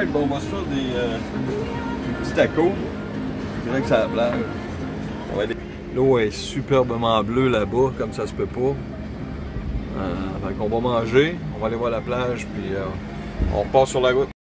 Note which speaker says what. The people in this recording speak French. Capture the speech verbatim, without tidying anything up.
Speaker 1: On va se faire des, euh, des petits tacos. Direct sur la plage. Aller... L'eau est superbement bleue là-bas, comme ça se peut pas. Euh, on va manger, on va aller voir la plage, puis euh, on repart sur la route.